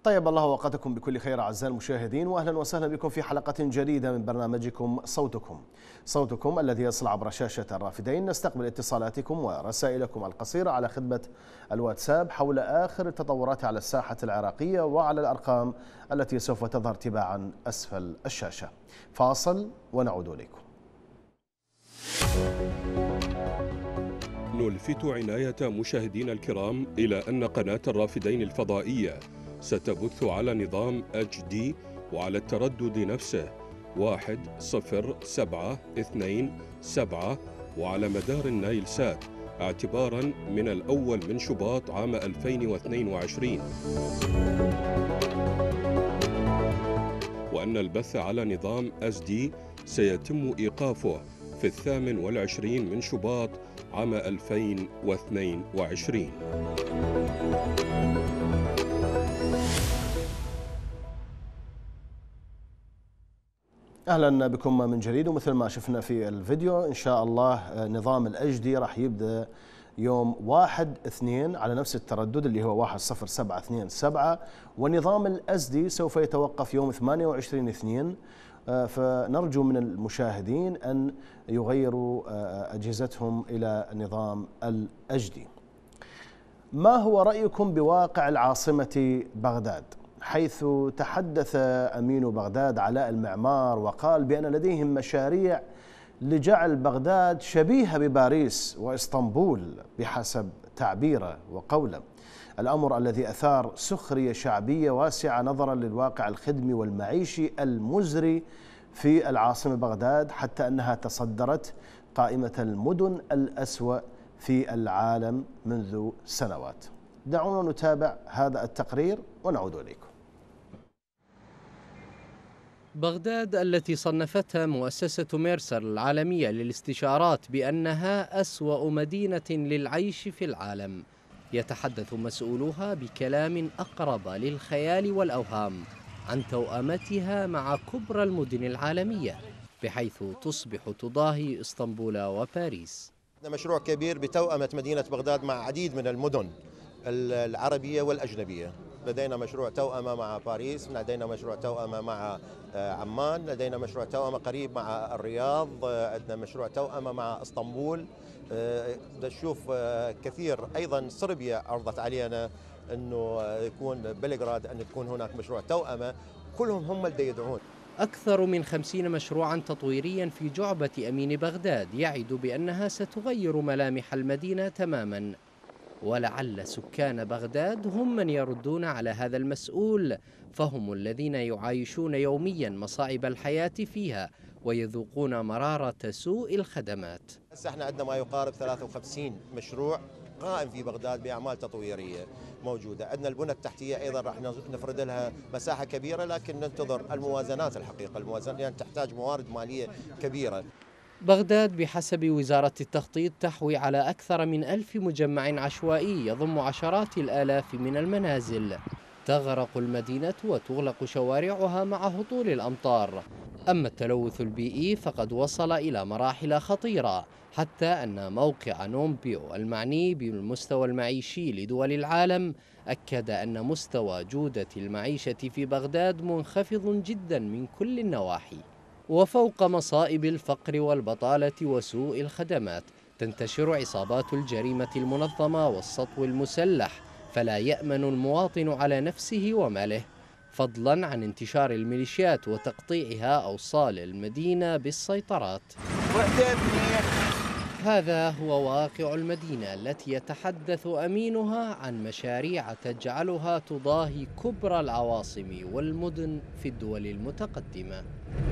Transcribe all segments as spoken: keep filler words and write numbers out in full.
طيب الله اوقاتكم بكل خير اعزائي المشاهدين، واهلا وسهلا بكم في حلقه جديده من برنامجكم صوتكم. صوتكم الذي يصل عبر شاشه الرافدين. نستقبل اتصالاتكم ورسائلكم القصيره على خدمه الواتساب حول اخر التطورات على الساحه العراقيه وعلى الارقام التي سوف تظهر تباعا اسفل الشاشه. فاصل ونعود اليكم. نلفت عناية مشاهدينا الكرام إلى أن قناة الرافدين الفضائية ستبث على نظام اتش دي وعلى التردد نفسه واحد صفر سبعة اثنين سبعة وعلى مدار النايل سات اعتبارا من الأول من شباط عام ألفين واثنين وعشرين، وأن البث على نظام اس دي سيتم إيقافه في الثامن والعشرين من شباط عام ألفين واثنين وعشرين. اهلا بكم من جديد. ومثل ما شفنا في الفيديو ان شاء الله نظام الاتش دي راح يبدا يوم واحد اثنين على نفس التردد اللي هو واحد صفر سبعة اثنين سبعة، ونظام الاس دي سوف يتوقف يوم ثمانية وعشرين اثنين. فنرجو من المشاهدين أن يغيروا أجهزتهم إلى نظام الاتش دي. ما هو رأيكم بواقع العاصمة بغداد؟ حيث تحدث أمين بغداد علاء المعمار وقال بأن لديهم مشاريع لجعل بغداد شبيهة بباريس وإسطنبول بحسب تعبيره وقوله، الأمر الذي أثار سخرية شعبية واسعة نظرا للواقع الخدمي والمعيشي المزري في العاصمة بغداد، حتى أنها تصدرت قائمة المدن الأسوأ في العالم منذ سنوات. دعونا نتابع هذا التقرير ونعود إليكم. بغداد التي صنفتها مؤسسة ميرسر العالمية للاستشارات بأنها أسوأ مدينة للعيش في العالم، يتحدث مسؤولوها بكلام أقرب للخيال والأوهام عن توأمتها مع كبرى المدن العالمية، بحيث تصبح تضاهي إسطنبول وباريس. مشروع كبير بتوأمة مدينة بغداد مع عديد من المدن العربية والأجنبية. لدينا مشروع توأمة مع باريس، لدينا مشروع توأمة مع عمان، لدينا مشروع توأمة قريب مع الرياض، عندنا مشروع توأمة مع اسطنبول. نشوف كثير. أيضا صربيا عرضت علينا أنه يكون بلغراد أن تكون هناك مشروع توأمة. كلهم هم اللي يدعون. أكثر من خمسين مشروعا تطويريا في جعبة أمين بغداد يعد بأنها ستغير ملامح المدينة تماما، ولعل سكان بغداد هم من يردون على هذا المسؤول، فهم الذين يعايشون يوميا مصاعب الحياة فيها ويذوقون مرارة سوء الخدمات. هسه احنا عندنا ما يقارب ثلاثة وخمسين مشروع قائم في بغداد بأعمال تطويرية موجودة. عندنا البنى التحتية أيضا راح نفرد لها مساحة كبيرة، لكن ننتظر الموازنات. الحقيقة الموازنة يعني تحتاج موارد مالية كبيرة. بغداد بحسب وزارة التخطيط تحوي على أكثر من ألف مجمع عشوائي يضم عشرات الآلاف من المنازل. تغرق المدينة وتغلق شوارعها مع هطول الأمطار. أما التلوث البيئي فقد وصل إلى مراحل خطيرة، حتى أن موقع نومبيو المعني بالمستوى المعيشي لدول العالم أكد أن مستوى جودة المعيشة في بغداد منخفض جدا من كل النواحي. وفوق مصائب الفقر والبطالة وسوء الخدمات تنتشر عصابات الجريمة المنظمة والسطو المسلح، فلا يأمن المواطن على نفسه وماله، فضلا عن انتشار الميليشيات وتقطيعها أوصال المدينة بالسيطرات. هذا هو واقع المدينة التي يتحدث أمينها عن مشاريع تجعلها تضاهي كبرى العواصم والمدن في الدول المتقدمة.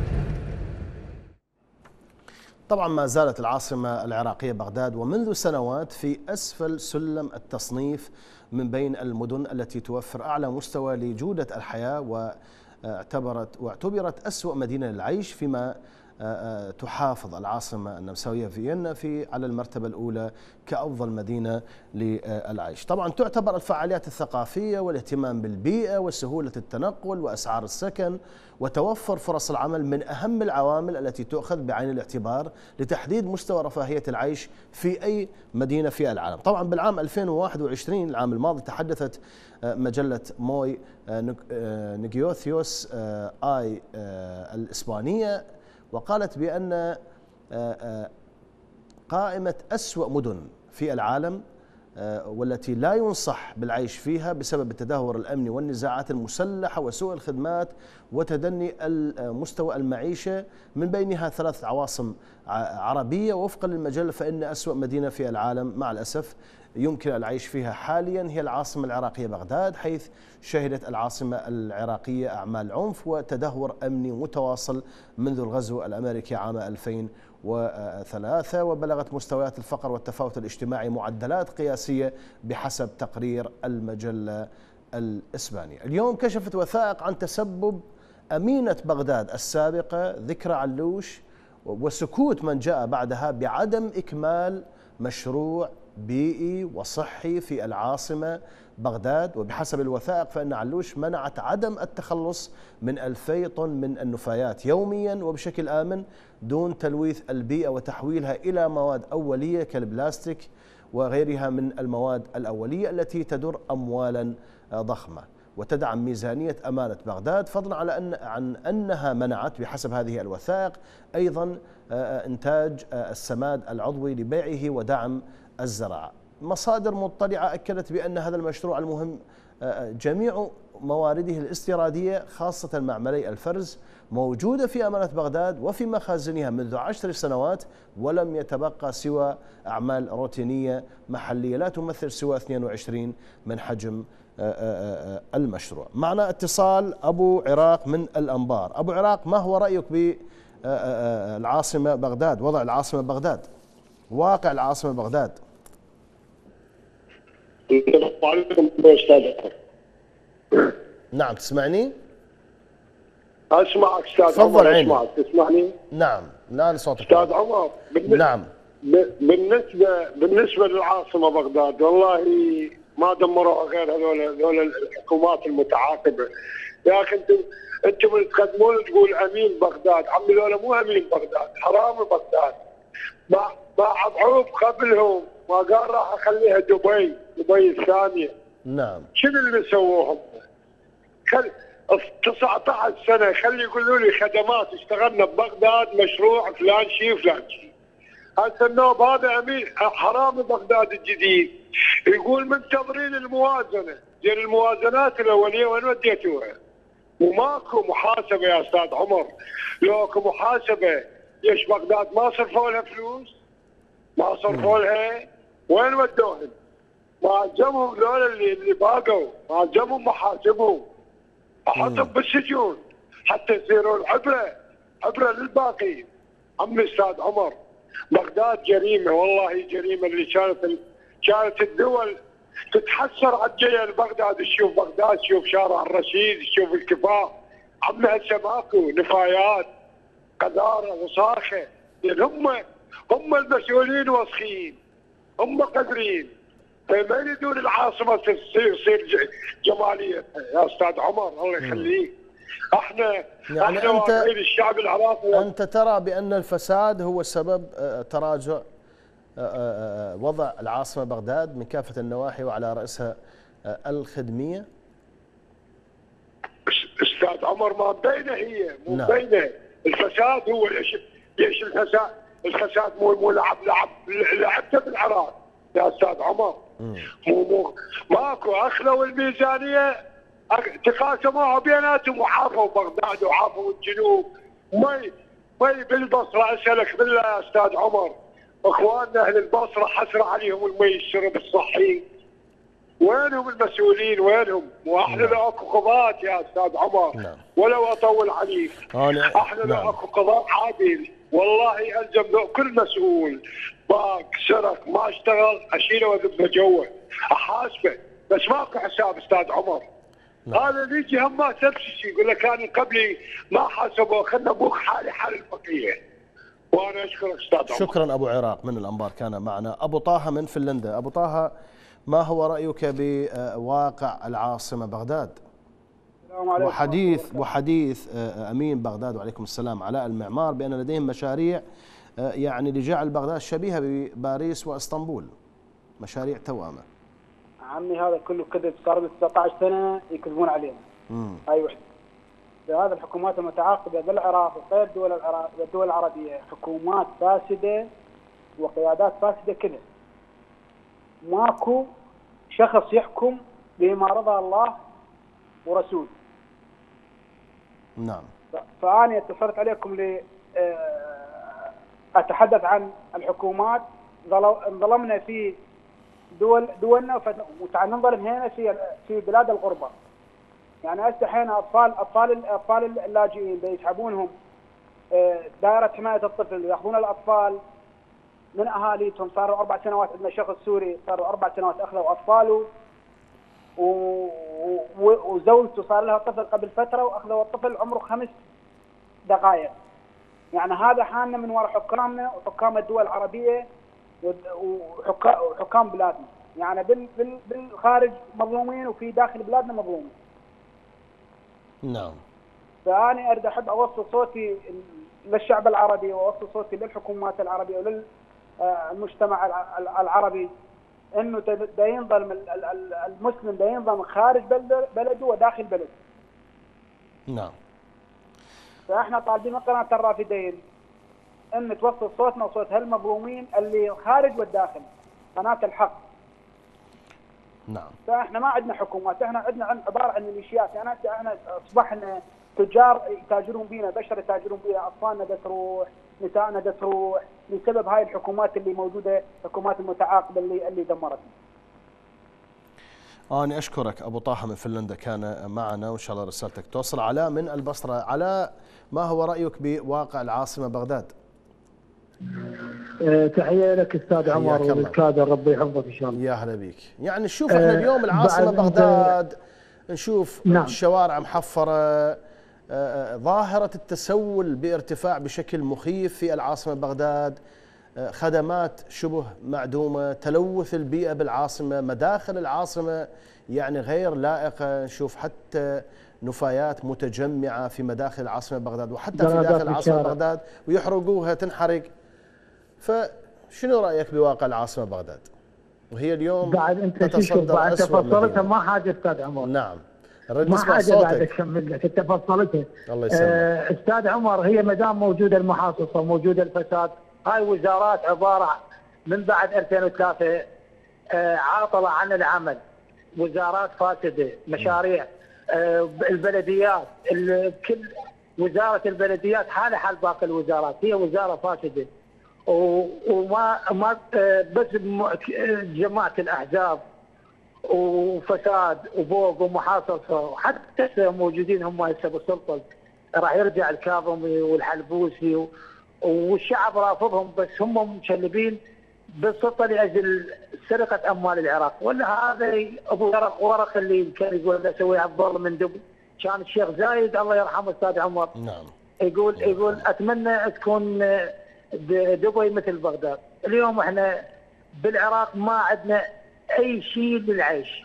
طبعا ما زالت العاصمة العراقية بغداد ومنذ سنوات في أسفل سلم التصنيف من بين المدن التي توفر أعلى مستوى لجودة الحياة، واعتبرت واعتبرت أسوأ مدينة للعيش، فيما تحافظ العاصمة النمساوية فيينا في على المرتبة الأولى كأفضل مدينة للعيش. طبعا تعتبر الفعاليات الثقافية والاهتمام بالبيئة وسهولة التنقل وأسعار السكن وتوفر فرص العمل من أهم العوامل التي تؤخذ بعين الاعتبار لتحديد مستوى رفاهية العيش في أي مدينة في العالم. طبعا بالعام ألفين وواحد وعشرين العام الماضي تحدثت مجلة موي نيغوسيوس آي الإسبانية وقالت بأن قائمة أسوأ مدن في العالم والتي لا ينصح بالعيش فيها بسبب التدهور الأمني والنزاعات المسلحة وسوء الخدمات وتدني مستوى المعيشة، من بينها ثلاث عواصم عربية. وفقا للمجلة فإن أسوأ مدينة في العالم مع الأسف يمكن العيش فيها حاليا هي العاصمة العراقية بغداد، حيث شهدت العاصمة العراقية أعمال عنف وتدهور أمني متواصل منذ الغزو الأمريكي عام ألفين وثلاثة، وبلغت مستويات الفقر والتفاوت الاجتماعي معدلات قياسية بحسب تقرير المجلة الإسبانية. اليوم كشفت وثائق عن تسبب أمينة بغداد السابقة ذكرى علوش وسكوت من جاء بعدها بعدم إكمال مشروع بيئي وصحي في العاصمة بغداد. وبحسب الوثائق فإن علوش منعت عدم التخلص من ألفي طن من النفايات يوميا وبشكل آمن دون تلويث البيئة وتحويلها إلى مواد أولية كالبلاستيك وغيرها من المواد الأولية التي تدر أموالا ضخمة وتدعم ميزانية أمانة بغداد، فضلا على أن عن أنها منعت بحسب هذه الوثائق أيضا إنتاج السماد العضوي لبيعه ودعم الزراعة. مصادر مطلعة أكدت بأن هذا المشروع المهم جميع موارده الاستيرادية خاصة معملي الفرز موجودة في أمانة بغداد وفي مخازنها منذ عشر سنوات، ولم يتبقى سوى أعمال روتينية محلية لا تمثل سوى اثنين وعشرين من حجم المشروع. معنا اتصال أبو عراق من الأنبار. أبو عراق، ما هو رأيك بالعاصمة بغداد، وضع العاصمة بغداد، واقع العاصمة بغداد؟ السلام عليكم استاذ. نعم تسمعني؟ اسمعك استاذ تفضل عمر. عيني. اسمعك تسمعني؟ نعم الآن صوتك استاذ عمر. بالن... نعم. بالنسبه بالنسبه للعاصمه بغداد والله ما دمروها غير هذول هذول الحكومات المتعاقبه. يا اخي انتم انتم تقدمون تقول امين بغداد، عمي لولا مو امين بغداد، حرام بغداد. باع باع بعوب قبلهم ما قال راح اخليها دبي، دبي الثانيه. نعم. شنو اللي سووهم؟ خل تسعة عشر سنه خلي يقولوا لي خدمات اشتغلنا ببغداد مشروع فلان شيء فلان شيء. هسه النوب هذا امين حرام بغداد الجديد يقول منتظرين الموازنه، زين الموازنات الاوليه وين وديتوها؟ وماكو محاسبه يا استاذ عمر، لو اكو محاسبه ليش بغداد ما صرفوا لها فلوس؟ ما صرفوا لها، وين ودوهم؟ ما جابوا ذولا اللي اللي باقوا، ما جابوا محاسبهم، احطهم بالسجون حتى يصيروا العبره، عبره للباقي. عمي استاذ عمر بغداد جريمه، والله جريمه اللي كانت كانت الدول تتحسر على الجايه لبغداد. تشوف بغداد، تشوف شارع الرشيد، تشوف الكفاح. عمي هسه ماكو، نفايات، قذاره، وصاخه. يعني هم هم المسؤولين وسخين، هم قادرين، ما يريدون العاصمه تصير تصير جماليه يا استاذ عمر الله يخليك. احنا يعني احنا واقعين الشعب العراقي. انت ترى بان الفساد هو سبب تراجع وضع العاصمه بغداد من كافه النواحي وعلى راسها الخدميه؟ استاذ عمر ما بينه، هي مو نعم. بينه الفساد. هو ليش ليش الفساد الفساد مو مو لعب لعب لعبته بالعراق يا استاذ عمر. مو مو ماكو، اخذوا الميزانيه تقاسموها بيناتهم وعافوا بغداد وعافوا الجنوب. مي مي بالبصره اسالك بالله يا استاذ عمر، اخواننا اهل البصره حسره عليهم المي الشرب الصحي. وينهم المسؤولين؟ وينهم؟ واحنا لو اكو قضاة يا استاذ عمر. نعم. ولو اطول عليك، احنا لو اكو قضاء عادل والله الزم كل مسؤول باق سرق ما اشتغل اشيله واذبه جوه احاسبه، بس ماكو حساب استاذ عمر. نعم. هذا اللي يجي هم نفس الشيء يقول لك كان قبلي ما حاسبوه، خلنا ابوك حالي حال البقيه. وانا اشكرك استاذ عمر. شكرا ابو عراق من الانبار كان معنا. ابو طه من فنلندا. ابو طه، ما هو رايك بواقع العاصمه بغداد؟ السلام عليكم. وحديث وحديث امين بغداد وعليكم السلام علاء المعمار بان لديهم مشاريع يعني لجعل بغداد شبيهه بباريس واسطنبول، مشاريع توأمه. عمي هذا كله كذب، صار له تسعة عشر سنه يكذبون علينا. امم هاي وحده. هذه الحكومات المتعاقبه بالعراق وغير دول العراق والدول العربيه حكومات فاسده وقيادات فاسده كذا. ماكو شخص يحكم بما رضى الله ورسوله. نعم. فأنا اتصلت عليكم ل أتحدث عن الحكومات. انظلمنا في دول دولنا وتنظلم هنا في في بلاد الغربة. يعني هسه هنا أطفال أطفال الأطفال اللاجئين بيسحبونهم دائرة حماية الطفل ويأخذون الأطفال من أهاليهم. صاروا أربع سنوات، عندنا شخص سوري صاروا أربع سنوات أخذوا أطفاله وزوجته صار لها طفل قبل فترة وأخذوا الطفل عمره خمس دقائق. يعني هذا حالنا من وراء حكامنا وحكام الدول العربية وحكام بلادنا. يعني بالخارج مظلومين وفي داخل بلادنا مظلومين. نعم. فأنا أريد أحب أوصل صوتي للشعب العربي وأوصل صوتي للحكومات العربية وللمجتمع العربي انه دا ينظلم المسلم، دا ينظلم خارج بلده وداخل بلده. نعم. فاحنا طالبين من قناه الرافدين ان توصل صوتنا وصوت هالمظلومين اللي خارج والداخل، قناه الحق. نعم. فاحنا ما عندنا حكومات، احنا عندنا عباره عن ميليشيات. يعني احنا اصبحنا تجار يتاجرون بينا، بشر يتاجرون بينا، اطفالنا دا تروح، نسائنا دا تروح بسبب هاي الحكومات اللي موجوده، الحكومات المتعاقبه اللي اللي دمرتنا. أنا أشكرك أبو طه من فنلندا كان معنا، وإن شاء الله رسالتك توصل. علاء من البصرة. علاء، ما هو رأيك بواقع العاصمة بغداد؟ أه تحية لك أستاذ عمر والكادر، ربي يحفظك إن شاء الله. يا هلا بك. يعني نشوف احنا اليوم العاصمة بغداد، نشوف نعم. الشوارع محفرة، ظاهرة التسول بارتفاع بشكل مخيف في العاصمة بغداد، خدمات شبه معدومة، تلوث البيئة بالعاصمة، مداخل العاصمة يعني غير لائقة. نشوف حتى نفايات متجمعة في مداخل العاصمة بغداد وحتى في داخل العاصمة بغداد ويحرقوها تنحرق. فشنو رأيك بواقع العاصمة بغداد وهي اليوم بعد انت شوف بعد تفصلتها ما حاجة أستاذ عمر. نعم. ما حاجة بعد أكمل لك تفصلتها. الله يسلمك. آه أستاذ عمر، هي ما دام موجودة المحاصصة وموجودة الفساد، هاي وزارات عبارة من بعد ألفين وثلاثة آه عاطلة عن العمل، وزارات فاسدة، مشاريع آه البلديات، كل وزارة البلديات حالها حال باقي الوزارات، هي وزارة فاسدة. وما ما آه بس جماعة الأحزاب وفساد وبوق ومحاصصة، وحتى موجودين هم هسه بالسلطة، راح يرجع الكاظمي والحلبوسي والشعب رافضهم، بس هم مشلبين بالسلطة لأجل سرقة أموال العراق. ولا هذا أبو ورق ورق اللي كان يقول أسوي عبد الله من دبي، كان الشيخ زايد الله يرحمه أستاذ عمر. نعم. يقول يقول أتمنى تكون دبي مثل بغداد. اليوم احنا بالعراق ما عندنا أي شيء للعيش.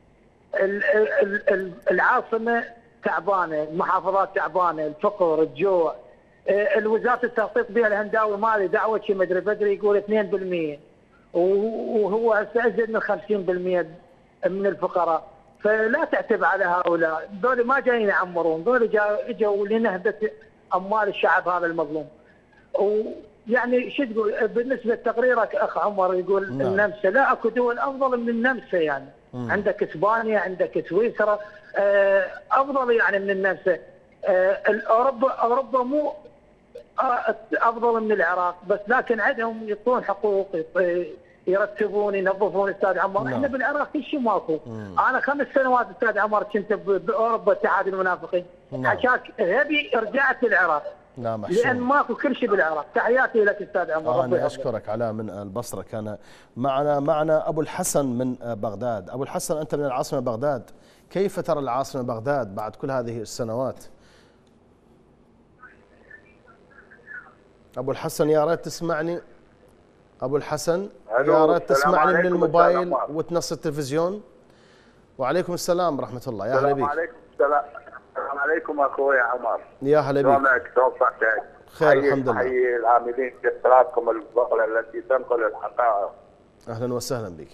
العاصمة تعبانة، المحافظات تعبانة، الفقر، الجوع. الوزارة التخطيط بها الهنداوي مالي دعوة شي مدري بدري يقول اثنين بالمئة، وهو هسه ازيد من خمسين بالمئة من الفقراء. فلا تعتب على هؤلاء، ذول ما جايين يعمرون، ذول اجوا لنهبة اموال الشعب هذا المظلوم. ويعني شو تقول بالنسبه لتقريرك اخ عمر يقول نعم. النمسا، لا اكو دول افضل من النمسا. يعني مم. عندك اسبانيا، عندك سويسرا افضل يعني من النمسا. اوروبا اوروبا مو افضل من العراق، بس لكن عندهم يعطون حقوق، يرتبون، ينظفون. استاذ عمر نعم. احنا بالعراق كل شيء ماكو. انا خمس سنوات استاذ عمر كنت باوروبا اتحاد المنافقين. نعم. حكاك هبي رجعت للعراق. نعم. لان ماكو كل شيء بالعراق. تحياتي لك استاذ عمر. انا اشكرك. علاء من البصره كان معنا. معنا ابو الحسن من بغداد. ابو الحسن، انت من العاصمه بغداد، كيف ترى العاصمه بغداد بعد كل هذه السنوات؟ ابو الحسن يا ريت تسمعني. ابو الحسن ألو، يا ريت السلام تسمعني من عليكم الموبايل أستاذ عمار. وتنص التلفزيون. وعليكم السلام ورحمه الله. يا هلا السلام بك. عليكم. السلام السلام عليكم اخوي عمر. يا هلا بك. شلونك؟ كيف صحتك؟ خير الحمد لله. حي العاملين في قناتكم الفضلة التي تنقل الحقائق. اهلا وسهلا بك.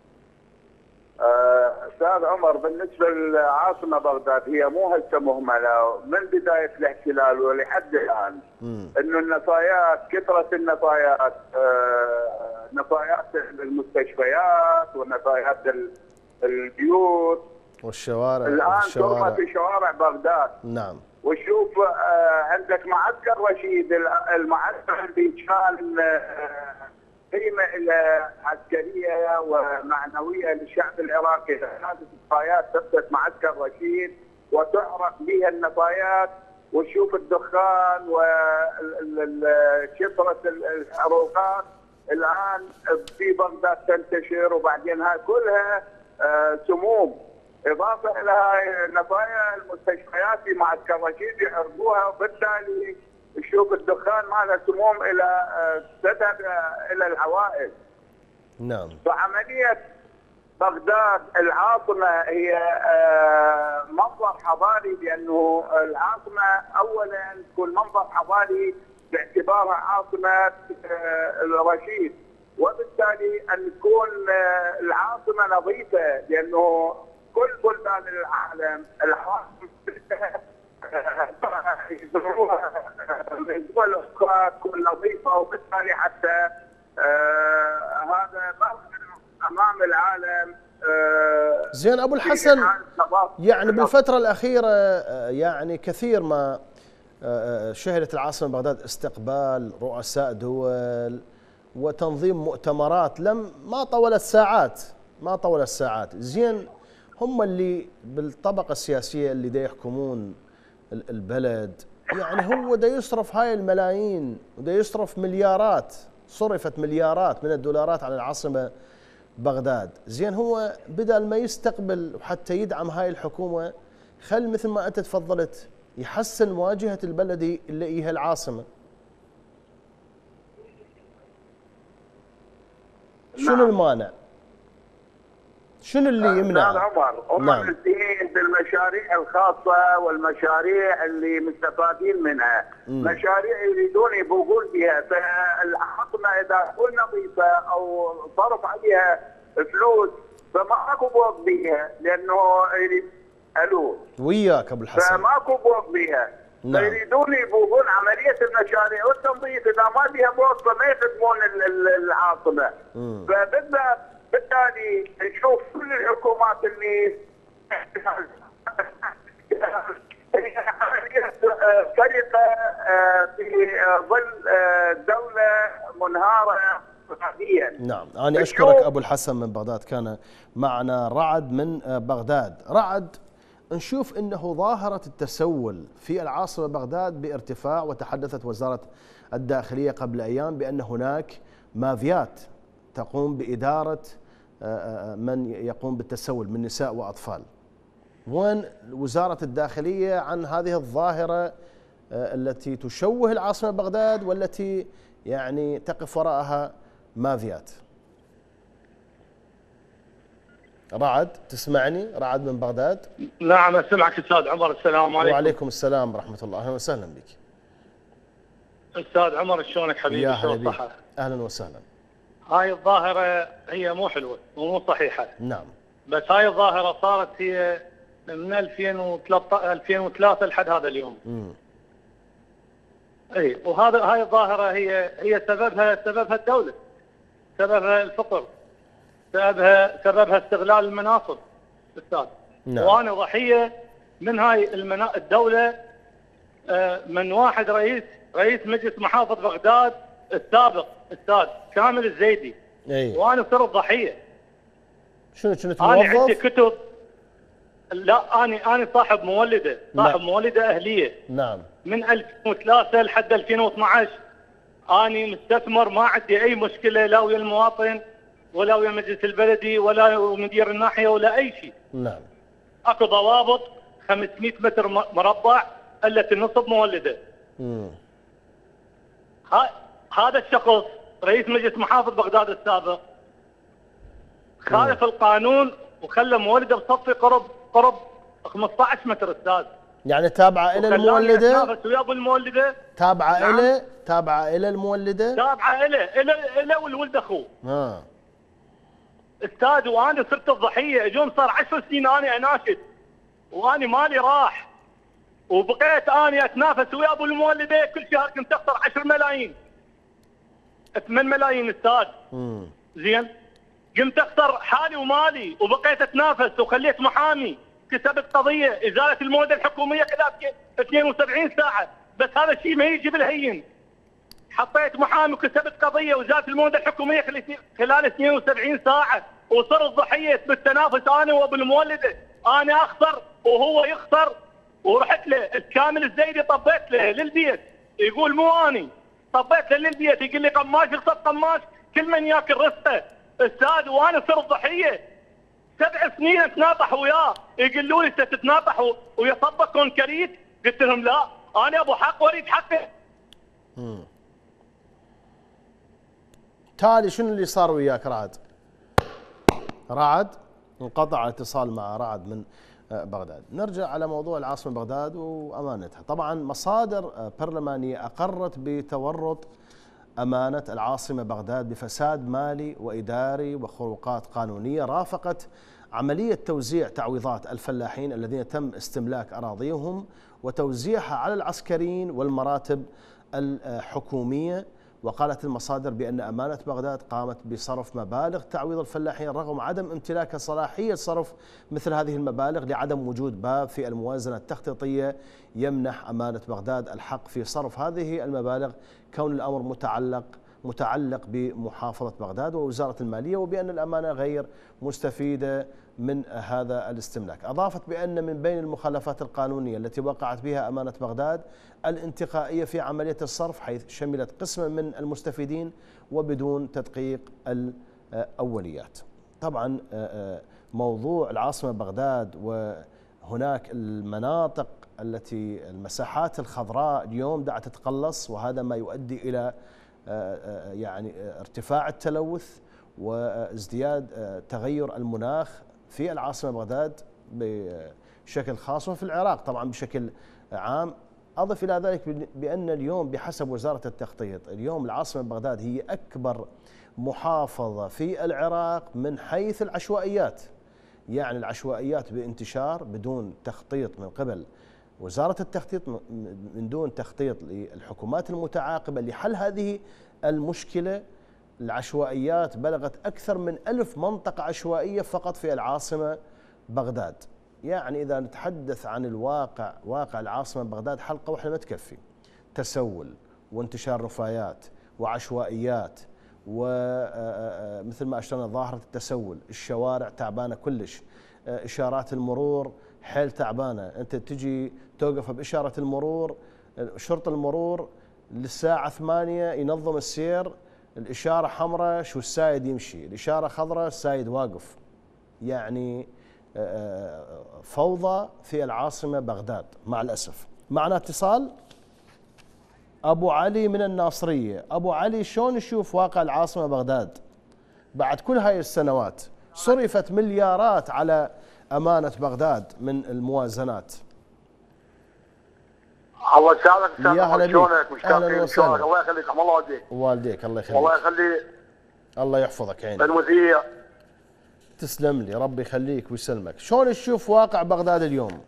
آه، استاذ عمر، بالنسبه للعاصمه بغداد هي مو هسه مهمله من بدايه الاحتلال ولحد الان. انه النفايات، كثره النفايات، آه، نفايات المستشفيات ونفايات ال- البيوت والشوارع الان والشوارع. ترمى في شوارع بغداد. نعم. وشوف آه، عندك معسكر رشيد، المعسكر اللي كان آه، قيمه إلى عسكريه ومعنويه للشعب العراقي. هذه النفايات تثبت معسكر رشيد وتحرق بها النفايات، وتشوف الدخان وكثره الحروقات الان في بغداد تنتشر، وبعدين هاي كلها آه، سموم. اضافه الى هاي نفايا المستشفيات في معسكر رشيد يحرقوها، وبالتالي نشوف الدخان مالها سموم الى تذهب الى العوائل. نعم. فعمليه بغداد العاصمه هي منظر حضاري، لانه العاصمه اولا تكون منظر حضاري باعتبارها عاصمه الرشيد، وبالتالي ان تكون العاصمه نظيفه، لانه كل بلدان العالم العاصمه يزوروها من دول اخرى تكون نظيفه، وبالتالي حتى آه هذا امام العالم. آه زين ابو الحسن، يعني بالفتره الاخيره يعني كثير ما شهدت العاصمه بغداد استقبال رؤساء دول وتنظيم مؤتمرات لم ما طولت ساعات ما طولت ساعات. زين هم اللي بالطبقه السياسيه اللي دا يحكمون البلد، يعني هو دا يصرف هاي الملايين ودا يصرف مليارات، صرفت مليارات من الدولارات على العاصمة بغداد. زين هو بدل ما يستقبل وحتى يدعم هاي الحكومة، خل مثل ما أنت تفضلت يحسن واجهة البلد اللي هي العاصمة. شنو المانع؟ شنو اللي يمنع؟ استاذ عمر، هم نعم. ملتزمين بالمشاريع الخاصه والمشاريع اللي مستفادين منها، مم. مشاريع يريدون يبوقون بها، فالعاصمه اذا تكون نظيفه او صرف عليها فلوس فماكو بوق بيها، لانه يريد الو وياك ابو الحسن فماكو بوق بيها. نعم. فيريدون يبوقون عمليه المشاريع والتنظيف، اذا ما بيها بوق فما يخدمون العاصمه. فبالذات بالتالي نشوف كل الحكومات اللي سرقه في ظل دوله منهاره اقتصاديا. نعم، انا اشكرك ابو الحسن من بغداد. كان معنا رعد من بغداد. رعد، نشوف انه ظاهره التسول في العاصمه بغداد بارتفاع، وتحدثت وزاره الداخليه قبل ايام بان هناك مافيات تقوم باداره من يقوم بالتسول من نساء وأطفال. وين وزارة الداخلية عن هذه الظاهرة التي تشوه العاصمة بغداد والتي يعني تقف وراءها مافيات؟ رعد، تسمعني؟ رعد من بغداد. نعم أسمعك أستاذ عمر. السلام عليكم. وعليكم السلام ورحمة الله. أهلا وسهلا بك أستاذ عمر. شلونك حبيبي؟ يا هلا بك. أهلا وسهلا. هاي الظاهرة هي مو حلوة ومو صحيحة. نعم. بس هاي الظاهرة صارت هي من ألفين وثلاثة لحد هذا اليوم. امم اي، وهذا هاي الظاهرة هي هي سببها سببها الدولة، سببها الفقر، سببها سببها استغلال المناصب استاذ. نعم. وانا ضحية من هاي المنا... الدولة، من واحد رئيس رئيس مجلس محافظة بغداد السابق استاذ كامل الزيدي. اي، وانا صرت ضحيه. شنو كنت موظف؟ انا عندي كتب. لا، انا انا صاحب مولده، صاحب نعم. مولده اهليه. نعم. من ألفين وثلاثة لحد ألفين واثنعش انا مستثمر، ما عندي اي مشكله لا ويا المواطن ولا ويا المجلس البلدي ولا مدير الناحيه ولا اي شيء. نعم. اكو ضوابط خمسمئة متر مربع الا تنصب مولده. امم هذا الشخص رئيس مجلس محافظ بغداد السابق خالف م. القانون وخلى مولده بصفي قرب قرب خمسة عشر متر استاذ. يعني تابعه الى المولده؟ يتنافس ويا ابو المولده. تابعه نعم. الى تابعه الى المولده؟ تابعه الى الى الى والولد اخوه. اه استاذ وانا صرت الضحيه، اليوم صار عشر سنين انا اناشد وانا مالي راح وبقيت اني اتنافس ويا ابو المولده، كل شهر كنت اخسر عشرة ملايين ثمانية ملايين استاذ. امم زين قمت اخسر حالي ومالي وبقيت اتنافس وخليت محامي، كسبت قضيه ازاله الموده الحكوميه خلال اثنين وسبعين ساعه، بس هذا الشيء ما يجي بالهين. حطيت محامي وكسبت قضيه وازاله الموده الحكوميه خلال اثنين وسبعين ساعه، وصرت ضحيه بالتنافس انا وابو المولده، انا اخسر وهو يخسر. ورحت له الكامل الزيدي طبيت له للبيت، يقول مو اني طبيت له للبيت، يقول لي قماش يخسر قماش كل من ياكل رزقه استاذ، وانا صرت ضحيه. سبع سنين اتناطح وياه، يقولوا لي تتناطح ويطبق كونكريت، قلت لهم لا انا ابو حق واريد حقي. امم تالي شنو اللي صار وياك رعد؟ رعد انقطع الاتصال مع رعد من بغداد. نرجع على موضوع العاصمة بغداد وأمانتها. طبعا مصادر برلمانية أقرت بتورط أمانة العاصمة بغداد بفساد مالي وإداري وخروقات قانونية رافقت عملية توزيع تعويضات الفلاحين الذين تم استملاك أراضيهم وتوزيعها على العسكريين والمراتب الحكومية. وقالت المصادر بأن أمانة بغداد قامت بصرف مبالغ تعويض الفلاحين رغم عدم امتلاكها صلاحية صرف مثل هذه المبالغ لعدم وجود باب في الموازنة التخطيطية يمنح أمانة بغداد الحق في صرف هذه المبالغ، كون الأمر متعلق متعلق بمحافظة بغداد ووزارة المالية، وبأن الأمانة غير مستفيدة من هذا الاستملاك. أضافت بأن من بين المخالفات القانونية التي وقعت بها أمانة بغداد الانتقائية في عملية الصرف، حيث شملت قسما من المستفيدين وبدون تدقيق الأوليات. طبعا موضوع العاصمة بغداد وهناك المناطق التي المساحات الخضراء اليوم دعت تتقلص، وهذا ما يؤدي إلى يعني ارتفاع التلوث وازدياد تغير المناخ في العاصمة بغداد بشكل خاص وفي العراق طبعا بشكل عام. أضف إلى ذلك بأن اليوم بحسب وزارة التخطيط اليوم العاصمة بغداد هي أكبر محافظة في العراق من حيث العشوائيات، يعني العشوائيات بانتشار بدون تخطيط من قبل وزارة التخطيط، من دون تخطيط للحكومات المتعاقبة لحل هذه المشكلة. العشوائيات بلغت أكثر من ألف منطقة عشوائية فقط في العاصمة بغداد. يعني إذا نتحدث عن الواقع، واقع العاصمة بغداد حلقة واحدة ما تكفي. تسول وانتشار رفايات وعشوائيات، ومثل ما أشرنا ظاهرة التسول، الشوارع تعبانة كلش، إشارات المرور حيل تعبانة، أنت تجي توقف بإشارة المرور، شرطة المرور للساعة ثمانية ينظم السير، الإشارة حمراء شو السايد يمشي، الإشارة خضراء السايد واقف. يعني فوضى في العاصمة بغداد مع الأسف. معنا اتصال أبو علي من الناصرية. أبو علي شلون نشوف واقع العاصمة بغداد بعد كل هاي السنوات؟ صرفت مليارات على أمانة بغداد من الموازنات. الله يسعدك يا هلا بيك. اهلا وسهلا. الله يخليك. الله والديك. والديك الله يخليك. الله يخلي الله يحفظك عيني. المذيع. تسلم لي ربي يخليك ويسلمك. شلون تشوف واقع بغداد اليوم؟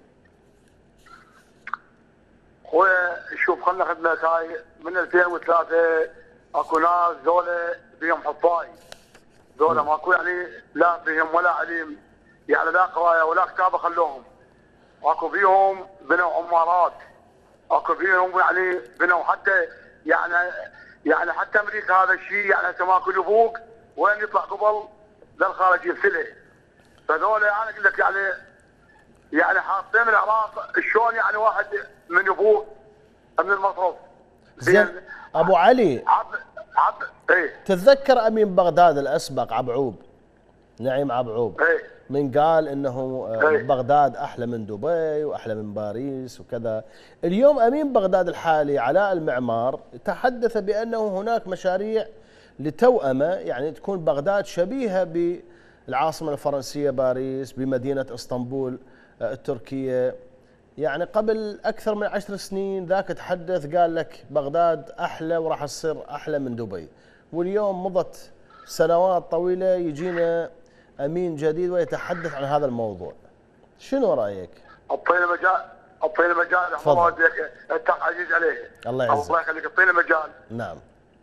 خويا شوف خلنا خدمت هاي من ألفين وثلاثة اكو ناس ذولا بيهم حفاي، ذولا ماكو يعني لا فيهم ولا عليم، يعني لا قرايه ولا كتابه خلوهم. اكو فيهم بنوا عمارات، اكو فيهم يعني بنوا حتى يعني يعني حتى امريكا هذا الشيء يعني هسه ماكو فوق وين يطلع قبل للخارج يرسله. فذولا انا اقول لك يعني يعني حاطين العراق شلون يعني واحد من يفوق من المصرف. زين ابو علي عب عب ايه تتذكر امين بغداد الاسبق عبعوب، نعيم عبعوب؟ ايه من قال انه بغداد احلى من دبي واحلى من باريس وكذا. اليوم امين بغداد الحالي علاء المعمار تحدث بانه هناك مشاريع لتوأمة، يعني تكون بغداد شبيهة بالعاصمة الفرنسية باريس، بمدينة اسطنبول التركية. يعني قبل أكثر من عشر سنين ذاك تحدث قال لك بغداد أحلى وراح تصير أحلى من دبي، واليوم مضت سنوات طويلة يجينا أمين جديد ويتحدث عن هذا الموضوع. شنو رأيك؟ اعطينا مجال، اعطينا مجال. تفضل. انت عزيز عليه. الله يعزك. الله يخليك، اعطينا مجال. نعم.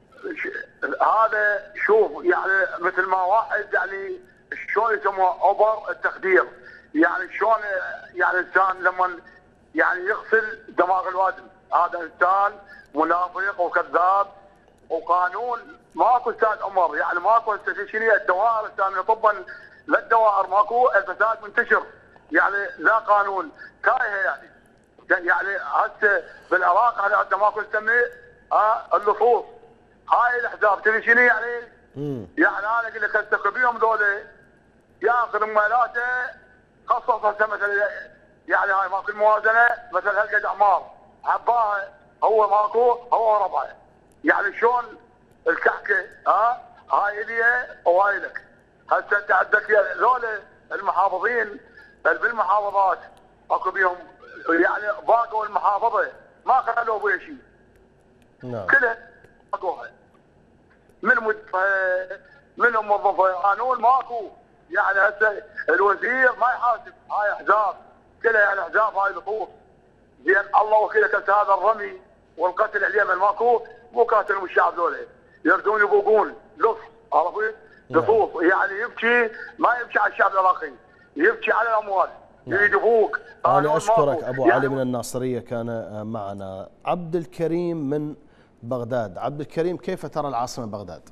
هذا شوف يعني مثل ما واحد يعني شلون يسموه اوبر التخدير، يعني شلون يعني انسان لما يعني يغسل دماغ الوادم، هذا انسان منافق وكذاب وقانون ماكو استاذ عمر، يعني ماكو شنو الدوائر استاذ طبا للدوائر ماكو، الفساد منتشر يعني لا قانون تايهه يعني. يعني هسه بالعراق هذا عندنا ماكو نسميه اه اللصوص، هاي الاحزاب تدري شنو يعني؟ امم يعني انا اقول لك هسه بيهم ذولا ياخذ مالاته خصص هسه مثلا يعني هاي ماكو الموازنه مثلا هالقد اعمار حباها هو ماكو هو وربعه، يعني شلون الكحكه ها هاي الي وهاي لك. هسه انت عندك ذولا المحافظين بالمحافظات اكو بيهم يعني باقوا المحافظه ما خلوا بها شيء. نعم. كلها باقوها من مدفع من موظفه قانون ماكو، يعني هسه الوزير ما يحاسب، هاي احزاب كلها يعني احزاب هاي لصوص. زين الله وكيلك هسه هذا الرمي والقتل اليمن ماكو، مو قاتلوا الشعب ذولا يردون يبوقون لص، عرفت؟ لصوص يعني يبكي ما يبكي على الشعب العراقي، يبكي على الاموال. يريد يفوق. انا اشكرك ابو يعني علي من الناصريه كان معنا. عبد الكريم من بغداد. عبد الكريم كيف ترى العاصمه بغداد؟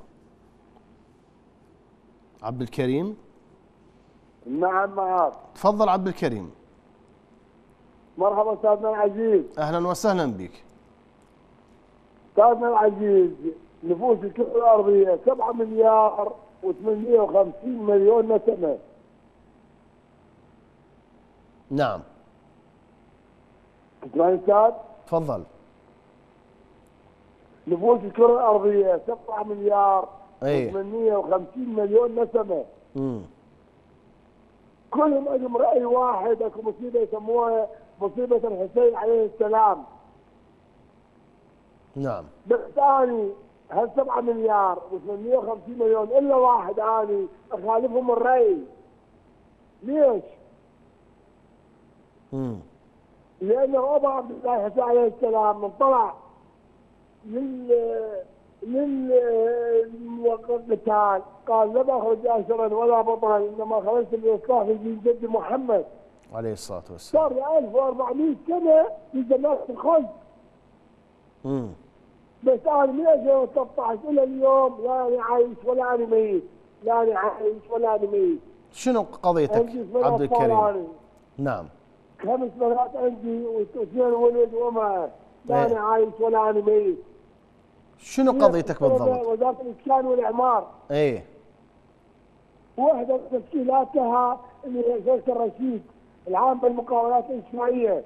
عبد الكريم. نعم معك. تفضل عبد الكريم. مرحبا استاذنا العزيز. اهلا وسهلا بك. استاذنا العزيز، نفوس الكره الارضيه سبعة مليار وثمانمئة وخمسين مليون نسمه. نعم. اسمعني استاذ؟ تفضل. نفوس الكره الارضيه سبعة مليار ايه وثمانمئة وخمسين مليون نسمه. امم كلهم لهم راي واحد، اكو مصيبه يسموها مصيبه الحسين عليه السلام. نعم. بس اني هال سبعة مليار وثمانمئة وخمسين مليون الا واحد اني اخالفهم الراي. ليش؟ امم لأن أبو عبد الله الحسين عليه السلام من طلع لل للقتال قال لم أخرج أسرا ولا بطلا إنما خرجت لإصلاح دين جد محمد عليه الصلاة والسلام. صار ألف وأربعمئة سنة في زمان الخلق. امم بس أنا من ألفين وثلاثة عشر إلى اليوم لا أنا عايش ولا أنا ميت، لا أنا عايش ولا أنا ميت. شنو قضيتك عبد الكريم؟ نعم. خمس بنات عندي واثنين ولد وما لا انا عايش ولا انا ميت. شنو قضيتك بالضبط؟ وزاره الاسكان والاعمار. ايه. واحده من تشكيلاتها اللي هي شركه الرشيد العام بالمقاولات الاجتماعيه.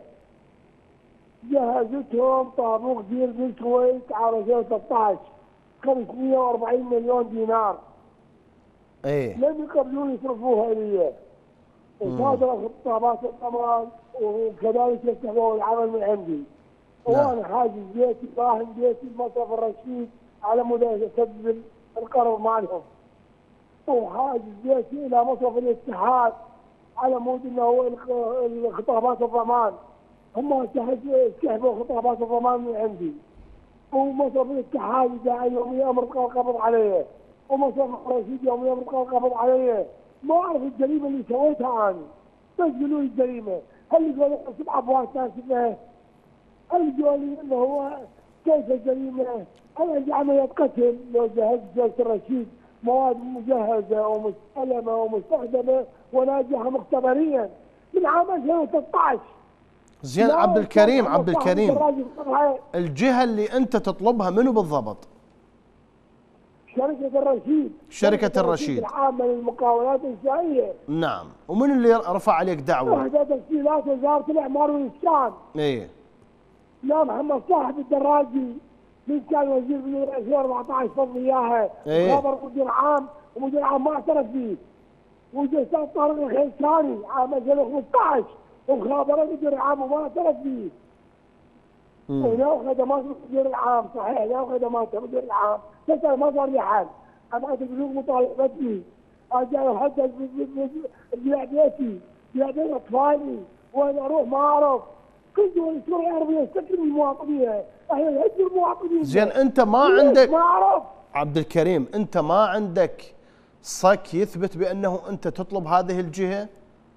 جهزتهم طابوق دير بالكويت على ألفين وثلاثة عشر خمسمئة وأربعين مليون دينار. ايه. لم يقبلون يصرفوها لي. وصادروا خطابات الضمان وكذلك يفتحوا العمل من عندي. وانا حاجز بيتي راهن بيتي بمصرف الرشيد على مود اسدد القرض مالهم. وحاجز بيتي الى مصرف الاتحاد على مود انه خطابات الضمان. هم سحبوا خطابات الضمان من عندي. ومصرف الاتحاد جاء يومي امر القبض عليه. ومصرف الرشيد يومي امر القبض عليه. ما اعرف الجريمه اللي سويتها انا. بس قالوا لي الجريمه، هل قالوا سبع ابواب ناسبه؟ هل قالوا لي انه هو كيف الجريمه؟ انا عندي عمليه قتل لو جهزت جلسه الرشيد مواد مجهزه ومستلمه ومستخدمه وناجحه مختبريا من عام ألفين وثلاثة عشر. زين عبد الكريم عبد الكريم الجهه اللي انت تطلبها منو بالضبط؟ شركة الرشيد. شركة الرشيد العامة للمقاولات الإنشائية. نعم. ومن اللي رفع عليك دعوة؟ وحدة تشكيلات وزارة الإعمار والإسكان. ايه. لا محمد صاحب الدراجي من كان وزير في ألفين وأربعة عشر فضل إياها. ايه. خبر مدير عام ومدير عام ما اعترف فيه. وجلسات طارق الخيساني عام ألفين وخمسة عشر ومخابرة مدير عام وما اعترف فيه. وله خدمات المدير العام صحيح له خدمات المدير العام بس ما صار لي حل. ابعث البنوك مطالبتني اجي حتى بيع بيتي بيع بيت اطفالي وانا اروح ما اعرف كل دول سوريا العربيه تسكر المواطنين احنا نهجر المواطنين. زين انت ما عندك ما اعرف عبد الكريم انت ما عندك صك يثبت بانه انت تطلب هذه الجهه؟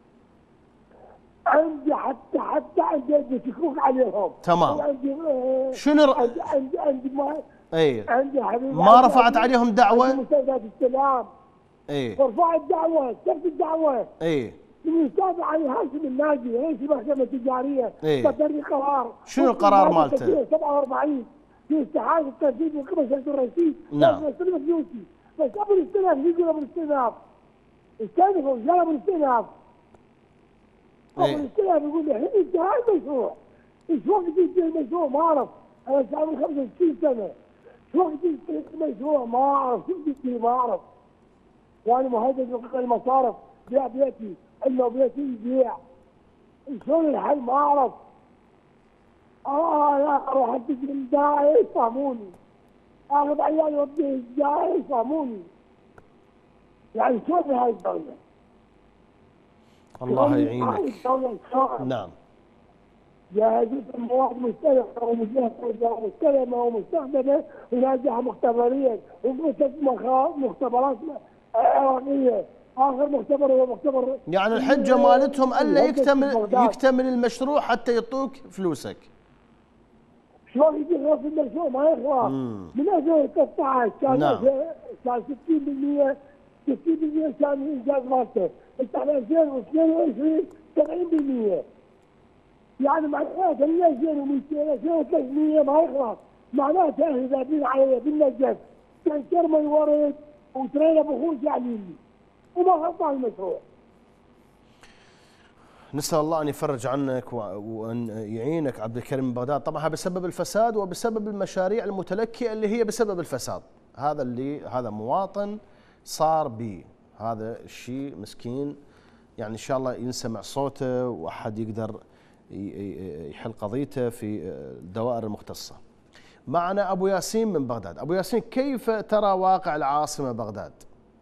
عندي حتى حتى عندي شكوك عليهم. تمام. عندي شنو ر... عندي عندي, عندي ما اي عندي حبيبي ما رفعت عليهم دعوه؟ عندي مستودعات السلام. اي ورفعت دعوه سبت الدعوه. اي من الاستاذ علي هاشم الناجي رئيس المحكمه التجاريه. اي صدر قرار. شنو القرار مالته؟ سبعة وأربعين في استحاله التنفيذ من قبل شركه الرشيد. نعم. استلم فلوسي بس قبل الاستئناف يقول قبل الاستئناف استلفوا قال قبل الاستئناف. قبل الاستئناف يقول لي الحين انتهى المشروع. ايش وقت ينتهي المشروع ما اعرف. انا صار لي خمسة وستين سنه. ايش وقت ينتهي المشروع ما اعرف. شو بدي ما اعرف. وانا مهدد بقطع المصارف بيع بيتي انه بيتي يبيع. شلون الحل ما اعرف. اه لا اروح ادق الداعي يفهموني. اخذ عيالي واديه الداعي يفهموني. يعني شلون بهاي الدوله؟ الله يعينك. نعم. جاهزة المواد مستلمة ومستلمة ومستخدمة وناجحة مختبريا ومختبرات عراقية. آخر مختبر هو مختبر يعني الحجة مالتهم ألا يكتمل يكتمل المشروع حتى يعطوك فلوسك. شلون يجي خلاص المشروع ما يخلص. من ألفين وثلاثة عشر كان نعم. كان ستين بالمئة ستين بالمئة كان الإنجاز مالته. أنت على ألفين واثنين وعشرين سبعين بالمئة. يعني معناته ألفين ومئتين ألفين وثلاثمئة ما يخلص. معناته احنا ذابين عليه بالنجف كان كرمل ورد وترينا بخور شعبيين وما غطى المشروع. نسأل الله أن يفرج عنك وأن يعينك عبد الكريم من بغداد. طبعا بسبب الفساد وبسبب المشاريع المتلكئة اللي هي بسبب الفساد. هذا اللي هذا مواطن صار به هذا الشيء مسكين. يعني إن شاء الله ينسمع صوته وأحد يقدر يحل قضيته في الدوائر المختصة. معنا أبو ياسين من بغداد. أبو ياسين كيف ترى واقع العاصمة بغداد؟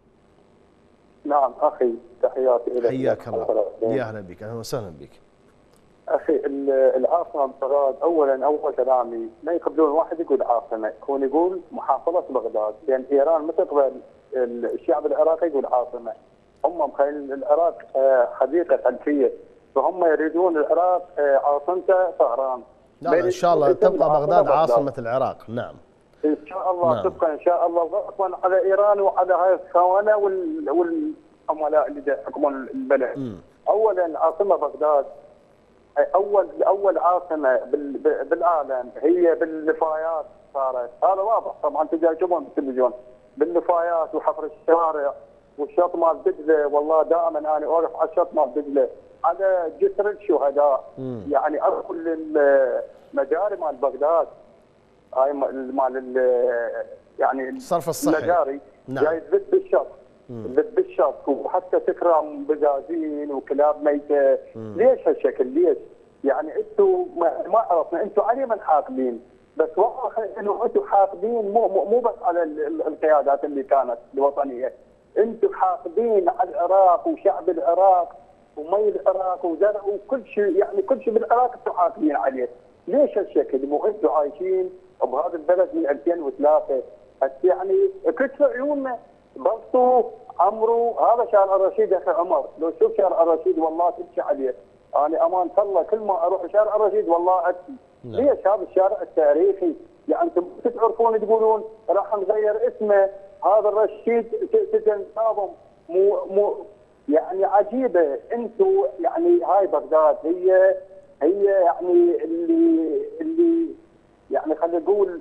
نعم أخي تحياتي إليك. حياك الله. يا أهلا بك. أهلا وسهلا بك. أخي العاصمة بغداد أولا أول كلامي ما يقبلون واحد يقول عاصمة، يكون يقول محافظة بغداد، لأن إيران ما تقبل الشعب العراقي يقول عاصمة. هم مخلين العراق حديقة خلفية فهم يريدون العراق عاصمته طهران. لا إن شاء الله تبقى بغداد عاصمة العراق. نعم إن شاء الله. نعم. تبقى إن شاء الله غضبا على إيران وعلى هاي الخونة والعملاء اللي يحكمون البلد. م. أولا عاصمة بغداد أول أول عاصمة بالعالم هي بالنفايات صارت. هذا واضح طبعا تشوفون بالتلفزيون بالنفايات وحفر الشوارع والشط مال دجله. والله دائما انا اوقف على الشط مال دجله على جسر الشهداء. مم. يعني ادخل المجاري مال بغداد هاي مال يعني الصرف الصحي المجاري. نعم. جاي تذب بالشط تذب بالشط وحتى تكرم بزازين وكلاب ميته. مم. ليش هالشكل ليش؟ يعني انتم ما عرفنا انتم علي من حاقدين بس واضح انه انتم حاقدين مو مو بس على القيادات اللي كانت الوطنيه. انتم حاقدين على العراق وشعب العراق ومي العراق وزرع وكل شيء. يعني كل شيء بالعراق انتم حاقدين عليه. ليش هالشكل؟ مو انتم عايشين بهذا البلد من ألفين وثلاثة هسه يعني كتفوا عيوننا ضبطوا عمروا. هذا شارع الرشيد يا اخي عمر لو تشوف شارع الرشيد والله تبكي عليه. انا امانه الله كل ما اروح شارع الرشيد والله ابكي. ليش هذا الشارع التاريخي؟ يعني انتم تعرفون تقولون راح نغير اسمه. هذا الرشيد سجن ناظم مو مو يعني عجيبه. انتم يعني هاي بغداد هي هي يعني اللي اللي يعني خلينا نقول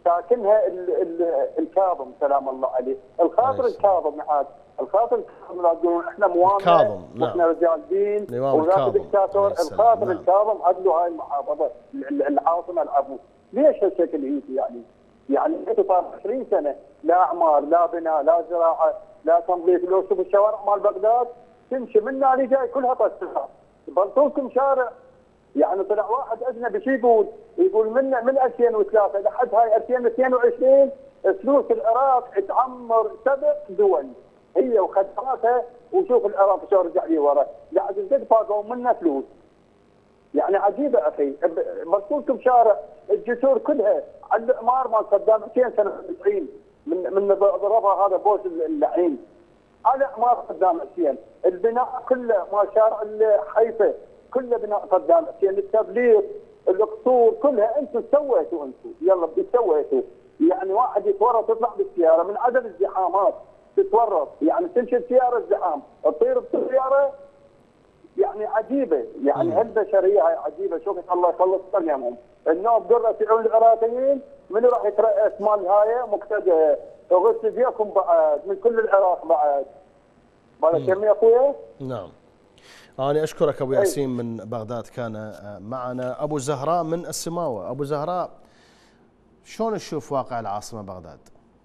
ساكنها ال ال الكاظم سلام الله عليه، الخاطر الكاظم عاد، الخاطر الكاظم لا تقولون احنا موامنه واحنا رجال دين وذاك دكتاتور، الخاطر الكاظم عدلوا هاي المحافظه العاصمه العبود، ليش هالشكل هيك يعني؟ يعني انتم صار عشرين سنه لا اعمار لا بناء لا زراعه لا تنظيف، لو تشوف الشوارع مال بغداد تمشي من هنا جاي كلها طسها، بنطوكم شارع يعني طلع واحد اجنبي شو يقول؟ يقول من من ألفين وثلاثة لحد هاي ألفين واثنين وعشرين فلوس العراق تعمر سبع دول هي وخدماتها، وشوف العراق شو رجع لي ورا، قاعد تدفعوا منا فلوس. يعني عجيبه اخي، بطولكم شارع الجسور كلها على الاعمار مال صدام حسين سنه تسعين من من ضربها هذا بوش اللعين. على اعمار صدام حسين، البناء كله مال شارع حيفا كله بناء صدام حسين، التبليط، القصور كلها انتم سويتوا انتم، يلا سويتوا. يعني واحد يتورط يطلع بالسياره من عدد الزحامات تتورط، يعني تمشي السياره الزحام، تطير بالسياره، يعني عجيبه، يعني هالبشريه هاي عجيبه، شوف الله يخلص قيمهم. النوب قرة يعون العراقيين، منو راح يترأس مال هاي مقتدى، غث فيكم بعد من كل العراق بعد. بالك يمي يا اخويا؟ نعم. أنا أشكرك أبو ياسين من بغداد كان معنا. أبو زهراء من السماوة. أبو زهراء، شلون تشوف واقع العاصمة بغداد؟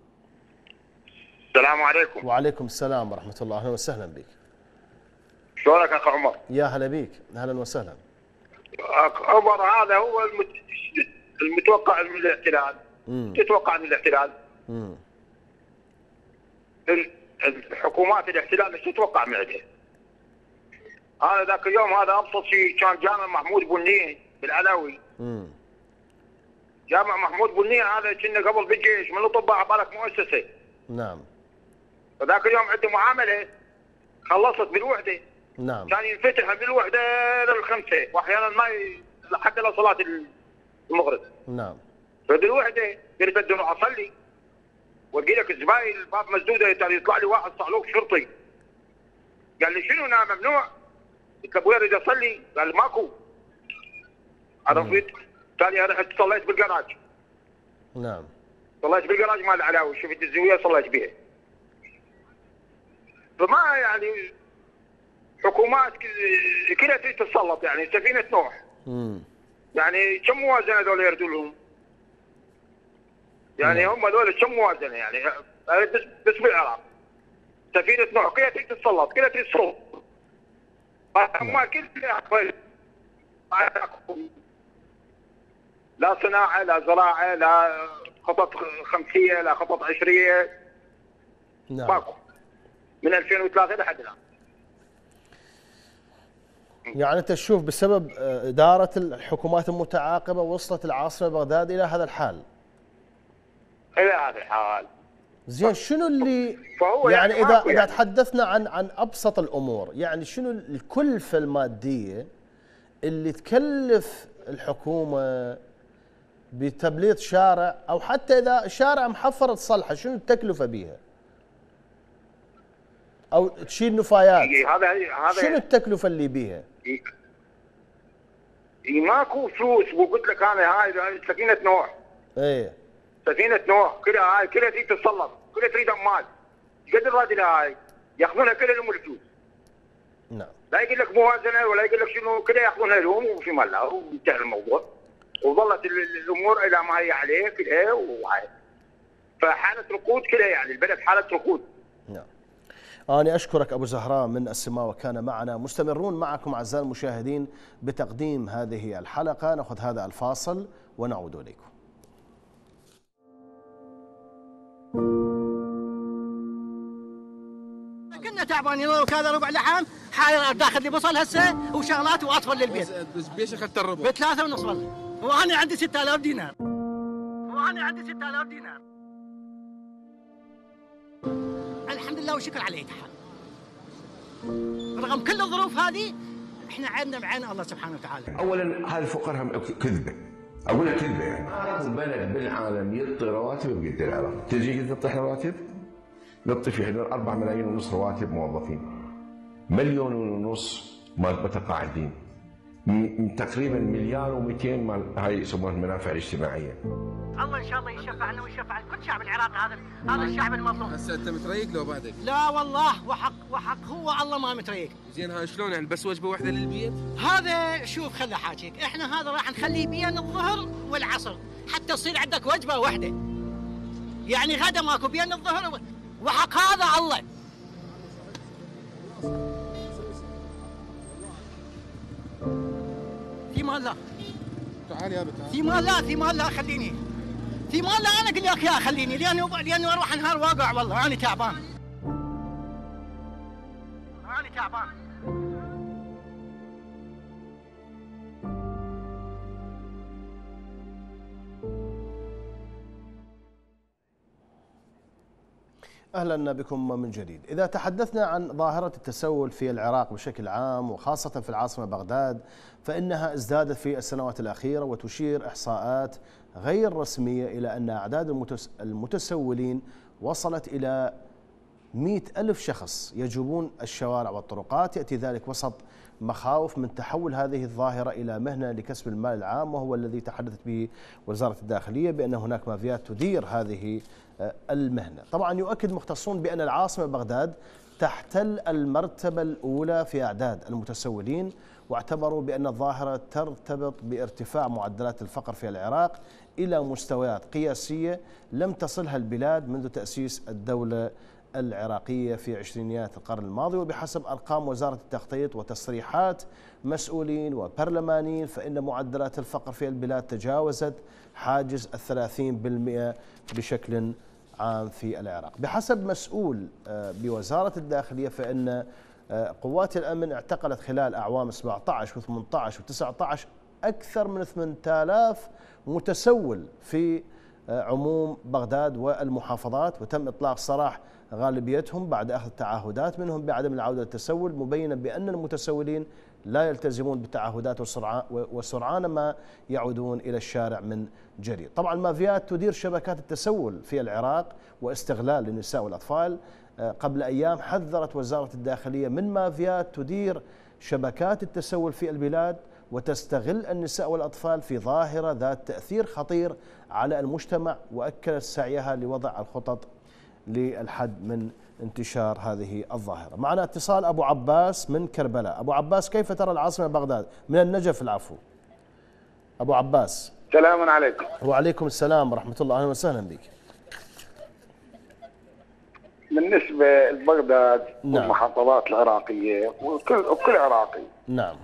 السلام عليكم. وعليكم السلام ورحمة الله، أهلا وسهلا بك. شلونك أخ عمر؟ يا هلا بك، أهلا وسهلا. أخ عمر، هذا هو المتوقع من الاحتلال. تتوقع من الاحتلال؟ امم الحكومات الاحتلال ايش تتوقع من عندها؟ انا ذاك اليوم هذا ابسط شيء كان جامع محمود بنيه بالعلاوي. امم جامع محمود بنيه هذا كنا قبل بالجيش من الاطباء عبالك مؤسسه. نعم. فذاك اليوم عنده معامله خلصت بالوحده. نعم. كان ينفتح بالوحده للخمسه واحيانا ما ي... حتى لصلاه المغرب. نعم. فبالوحده قلت بدي اروح اصلي والقي لك الزباين الباب مسدوده، يطلع لي واحد صعلوك شرطي قال لي شنو انا ممنوع؟ قلت له ابوي اريد اصلي، قال لي ماكو. عرفت؟ قال لي انا رحت صليت بالجراج. نعم. صليت بالجراج مال العلاوي، شفت الزاويه صليت بها. فما يعني حكومات كلها تريد تتسلط، يعني سفينه نوح. امم يعني كم موازنه هذول يردوا لهم؟ يعني هم هذول كم موازنه يعني بس بس بالعراق. سفينه نوح كلها تريد تتسلط، كلها تريد تصوت. ما كلها لا صناعه لا زراعه لا خطط خمسيه لا خطط عشريه. نعم. ماكو من ألفين وثلاثة لحد الان. يعني انت تشوف بسبب اداره الحكومات المتعاقبه وصلت العاصمه بغداد الى هذا الحال. الى هذا الحال. زين شنو اللي فهو يعني, يعني اذا يعني. اذا تحدثنا عن عن ابسط الامور، يعني شنو الكلفه الماديه اللي تكلف الحكومه بتبليط شارع، او حتى اذا شارع محفر تصلحه شنو التكلفه بيها؟ او تشيل نفايات. هذا هذا شنو التكلفه اللي بيها؟ ماكو فلوس، وقلت لك انا هاي سفينه نوح. ايه سفينه نوح كلها هاي كلها تريد تتسلط، كلها تريد اموال. قد الراتب هاي ياخذونها كلها لهم الفلوس. نعم. لا يقول لك موازنه ولا يقول لك شنو، كلها ياخذونها لهم وفي مالها وانتهى الموضوع. وظلت الامور الى ما هي عليه كلها وهاي. فحاله ركود كلها، يعني البلد حاله ركود. نعم. أنا أشكرك أبو زهراء من السماوة كان معنا. مستمرون معكم أعزائي المشاهدين بتقديم هذه الحلقة. نأخذ هذا الفاصل ونعود إليكم. كنا تعبانين وكذا ربع لحم حاير داخل لي بصل هسه وشغلات واطفال للبيت. بس بيش اخذت الربع؟ بثلاثة ونص والله. وأنا عندي ستة آلاف دينار. وأنا عندي ستة آلاف دينار. الحمد لله والشكر عليه تعالى. رغم كل الظروف هذه احنا عندنا بعين الله سبحانه وتعالى. اولا هذه الفقر هم كذبه، اقول لك كذبه يعني. اكو بلد بالعالم يعطي رواتب بقد العراق، تجي قد تعطي رواتب؟ نعطي في حدود أربعة ملايين ونص رواتب موظفين. مليون ونص مال متقاعدين. تقريبا مليار ومئتين مال هاي يسمونها المنافع الاجتماعيه. الله ان شاء الله يشفعنا ويشفع كل شعب العراق. هذا هذا الشعب المظلوم. هسه انت متريق لو بعدك؟ لا والله وحق وحق هو الله ما متريق. زين ها شلون يعني بس وجبه واحده للبيت؟ هذا شوف خلي احاكيك، احنا هذا راح نخليه بين الظهر والعصر حتى تصير عندك وجبه واحده. يعني غدا ماكو بين الظهر وحق هذا الله. في مال لا. تعال يا بتعال. في مال لا في مال لا خليني. في مال لا انا اقول لك يا خليني لانه لانه اروح نهار واقع والله انا تعبان. انا تعبان. أهلا بكم من جديد. إذا تحدثنا عن ظاهرة التسول في العراق بشكل عام وخاصة في العاصمة بغداد، فإنها ازدادت في السنوات الأخيرة، وتشير إحصاءات غير رسمية إلى أن أعداد المتسولين وصلت إلى مئة ألف شخص يجوبون الشوارع والطرقات. يأتي ذلك وسط مخاوف من تحول هذه الظاهرة إلى مهنة لكسب المال العام، وهو الذي تحدثت به وزارة الداخلية بأن هناك مافيات تدير هذه المهنة. طبعا يؤكد مختصون بأن العاصمة بغداد تحتل المرتبة الأولى في أعداد المتسولين، واعتبروا بأن الظاهرة ترتبط بارتفاع معدلات الفقر في العراق إلى مستويات قياسية لم تصلها البلاد منذ تأسيس الدولة العراقية في عشرينيات القرن الماضي. وبحسب أرقام وزارة التخطيط وتصريحات مسؤولين وبرلمانيين، فإن معدلات الفقر في البلاد تجاوزت حاجز الثلاثين بالمئة بشكل عام في العراق. بحسب مسؤول بوزارة الداخلية، فإن قوات الأمن اعتقلت خلال أعوام سبعة عشر وثمانية عشر وتسعة عشر أكثر من ثمانية آلاف متسول في عموم بغداد والمحافظات، وتم إطلاق سراح غالبيتهم بعد أخذ تعهدات منهم بعدم العودة للتسول، مبينا بأن المتسولين لا يلتزمون بالتعهدات وسرعان ما يعودون إلى الشارع من جديد. طبعا المافيات تدير شبكات التسول في العراق واستغلال للنساء والأطفال. قبل أيام حذرت وزارة الداخلية من مافيات تدير شبكات التسول في البلاد وتستغل النساء والأطفال في ظاهرة ذات تأثير خطير على المجتمع، وأكدت سعيها لوضع الخطط للحد من انتشار هذه الظاهرة. معنا اتصال أبو عباس من كربلاء. أبو عباس، كيف ترى العاصمة بغداد من النجف؟ العفو أبو عباس. السلام عليكم. وعليكم السلام ورحمة الله، أهلا وسهلا بك. بالنسبة لبغداد نعم. والمحافظات العراقية وكل وكل عراقي. نعم.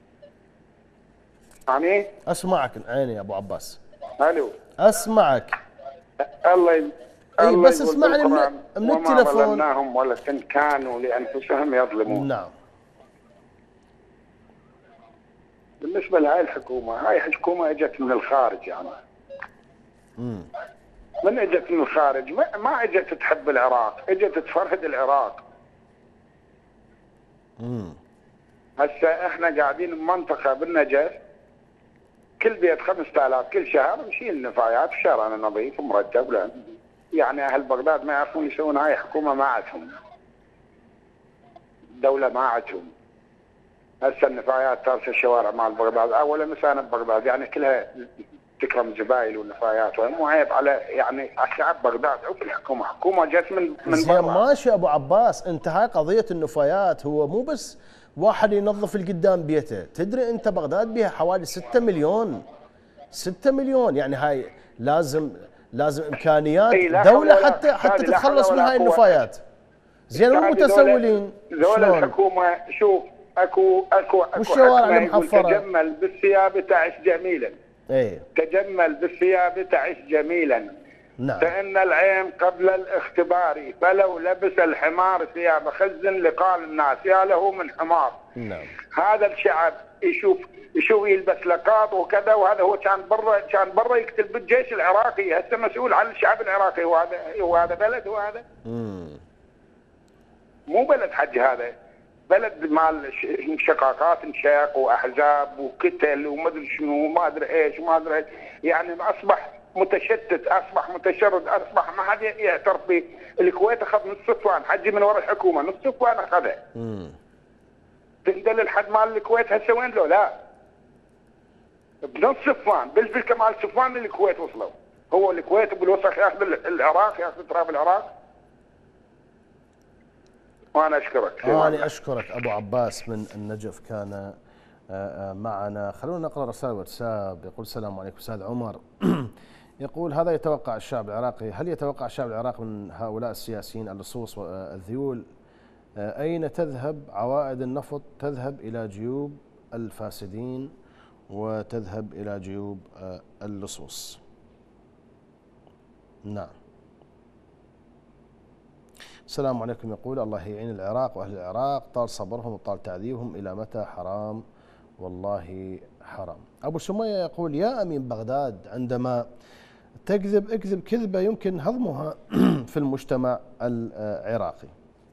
يعني أسمعك عيني يا أبو عباس. ألو. أسمعك. الله ي... اي الله بس اسمعني من, من التلفون. وما ظلمناهم ولكن كانوا لأنفسهم يظلمون. نعم. بالنسبة لهاي الحكومة، هاي حكومة اجت من الخارج يعني. امم من اجت من الخارج، ما, ما اجت تحب العراق، اجت تفرهد العراق. امم هسه احنا قاعدين بمنطقة بالنجف كل بيت خمسة آلاف كل شهر نشيل نفايات وشارعنا نظيف ومرتب. لا يعني اهل بغداد ما يعرفون يسوون. هاي حكومة ما عندهم، الدولة ما عندهم. هسه النفايات تارس الشوارع مال بغداد، اولا مسانة بغداد يعني كلها تكرم زبايل والنفايات، مو عيب على يعني شعب بغداد او في الحكومه، حكومه جت من من زين ماشي ابو عباس، انت هاي قضيه النفايات هو مو بس واحد ينظف القدام بيته، تدري انت بغداد بها حوالي ستة مليون ستة مليون، يعني هاي لازم لازم امكانيات دوله حتى حتى تتخلص من هاي النفايات. زين المتسولين ذول الحكومه شوف اكو اكو اكو والشوارع المحفره. تجمل بالثياب تعيش جميلا. ايه تجمل بالثياب تعيش جميلا. نعم. فإن العين قبل الاختبار، فلو لبس الحمار ثياب خزن لقال الناس يا له من حمار. نعم. هذا الشعب يشوف يشوف يلبس لقاط وكذا، وهذا هو كان برا كان برا يقتل بالجيش العراقي، هسه مسؤول عن الشعب العراقي، وهذا وهذا بلد وهذا امم مو بلد حج، هذا بلد مال شقاقات انشاق واحزاب وقتل ومدري شنو وما ادري ايش وما ادري، يعني اصبح متشتت، اصبح متشرد، اصبح ما حد يعترف به. الكويت اخذ نص صفوان حجي من وراء الحكومه، نص صفوان اخذها. امم تندل الحد مال الكويت هسه وين له؟ لا بنص صفوان بالفلكه مال صفوان الكويت وصلوا. هو الكويت بالوسخ ياخذ العراق، ياخذ تراب العراق. وانا اشكرك. انا اشكرك ابو عباس من النجف كان معنا. خلونا نقرا رسائل واتساب. يقول السلام عليكم استاذ عمر. يقول هذا يتوقع الشعب العراقي، هل يتوقع الشعب العراقي من هؤلاء السياسيين اللصوص والذيول؟ أين تذهب عوائد النفط؟ تذهب إلى جيوب الفاسدين وتذهب إلى جيوب اللصوص. نعم. السلام عليكم. يقول الله يعين العراق وأهل العراق، طال صبرهم وطال تعذيبهم، إلى متى؟ حرام والله حرام. أبو سمية يقول يا أمين بغداد، عندما تكذب اكذب كذبة يمكن هضمها في المجتمع العراقي.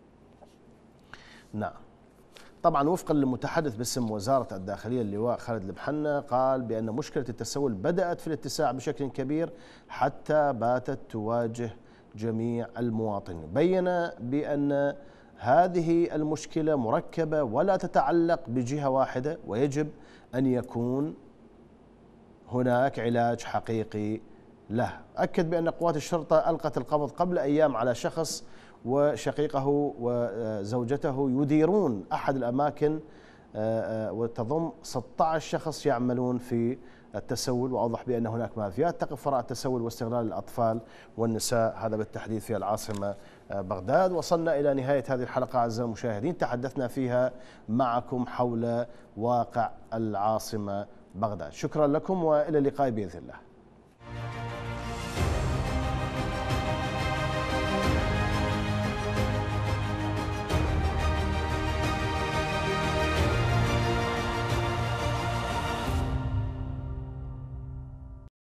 نعم. طبعا وفقا للمتحدث باسم وزارة الداخلية اللواء خالد البحنة، قال بأن مشكلة التسول بدأت في الاتساع بشكل كبير حتى باتت تواجه جميع المواطنين. بين بأن هذه المشكلة مركبة ولا تتعلق بجهة واحدة، ويجب أن يكون هناك علاج حقيقي له. أكد بأن قوات الشرطة ألقت القبض قبل أيام على شخص وشقيقه وزوجته يديرون أحد الأماكن وتضم ستة عشر شخص يعملون في التسول. وأوضح بأن هناك مافيات تقف وراء التسول واستغلال الأطفال والنساء، هذا بالتحديد في العاصمة بغداد. وصلنا إلى نهاية هذه الحلقة أعزائي المشاهدين، تحدثنا فيها معكم حول واقع العاصمة بغداد. شكرا لكم وإلى اللقاء بإذن الله.